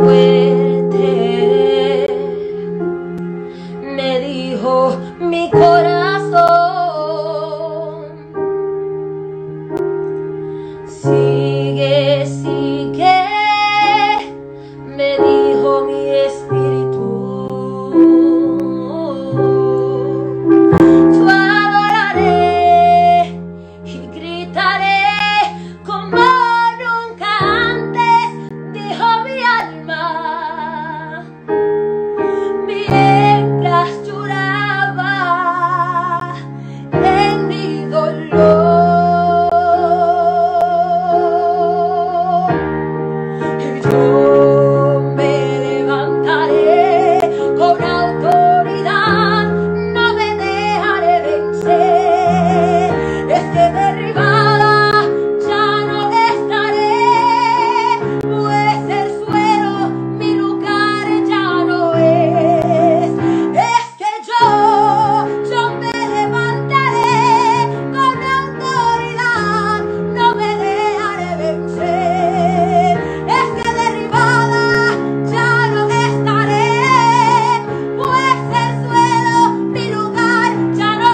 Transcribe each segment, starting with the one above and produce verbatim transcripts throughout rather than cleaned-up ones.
fuerte, me dijo mi corazón. Sigue, sigue, me dijo mi espíritu. Yo adoraré y gritaré como nunca antes, dijo mi alma, mientras lloraba en mi dolor. Y yo me levantaré con autoridad, no me dejaré vencer. Es que derribada ya no estaré, pues el suelo mi lugar ya no es. Es que yo, yo me levantaré con autoridad, no me dejaré vencer. Es que derribada ya no estaré, pues el suelo mi lugar ya no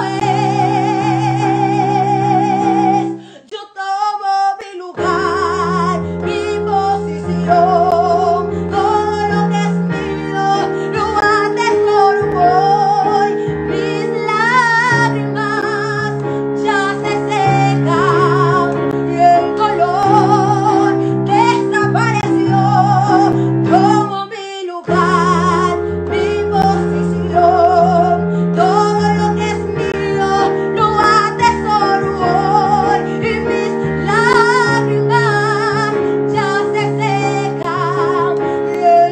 es. Yo tomo mi lugar, mi posición, todo lo que es mío lo atesoro hoy. Mis lágrimas ya se secan y el dolor desapareció. Tomo mi lugar, mi posición, todo lo que es mío lo atesoro hoy. Y mis lágrimas ya se secan y el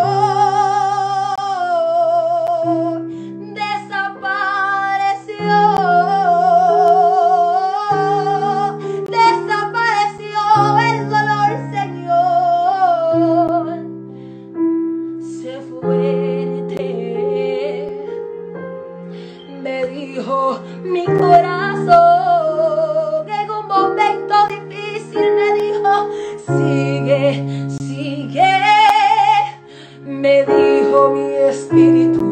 dolor desapareció. Desapareció el dolor, Señor. Sé fuerte, me dijo mi corazón. En un momento difícil me dijo, sigue, sigue, me dijo mi espíritu.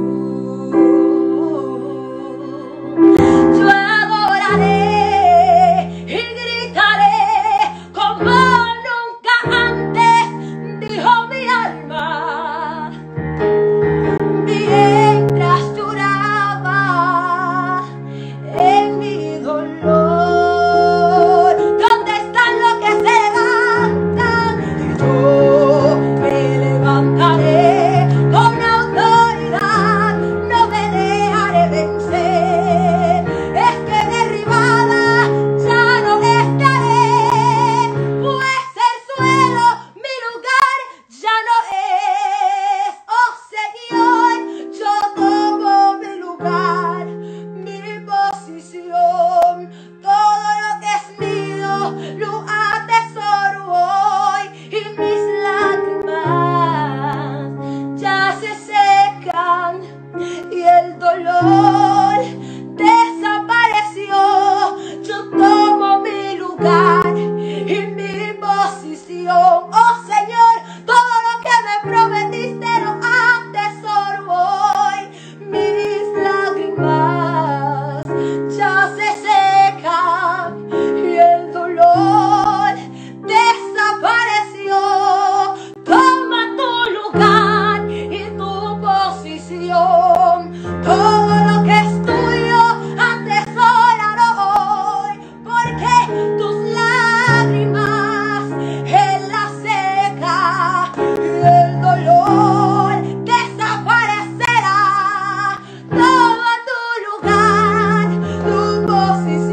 Yo adoraré y gritaré como nunca antes, dijo mi alma, mientras lloraba en mi dolor. ¿Dónde están los que se levantan? Y yo me levantaré con autoridad, no me dejaré vencer. Es que derribada ya no estaré, pues el suelo mi lugar ya no es. Oh Señor, yo tomo mi lugar, mi posición, todo lo que es mío lo atesoro hoy. Y mis lágrimas ya se secan y el dolor desapareció. Yo tomo mi lugar y mi posición. Oh Señor, todo lo que me prometiste lo atesoro hoy. Mis lágrimas ya se secan y el dolor desapareció. Toma tu lugar y tu posición, todo lo que es tuyo atesóralo hoy, porque tus lágrimas Él las seca y el dolor desaparecerá. Toma tu lugar, tu posición.